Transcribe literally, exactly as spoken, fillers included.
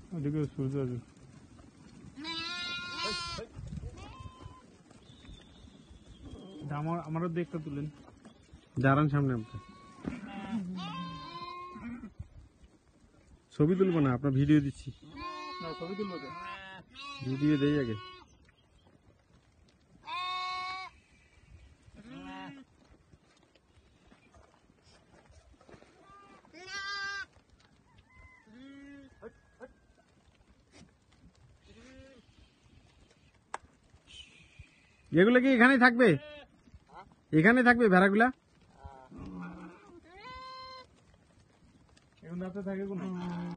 ওদিকে সূর্য আছে। আমার আমারও দেখতে তুলেন, দাঁড়ান সামনে। আপনার ছবি তুলবো না, আপনার ভিডিও দিচ্ছি। না ছবি তুলবো তো, ভিডিও দেই আগে। এগুলো কি এখানেই থাকবে? এখানে থাকবে ভেড়াগুলা? এখন রাতে থাকে কোনো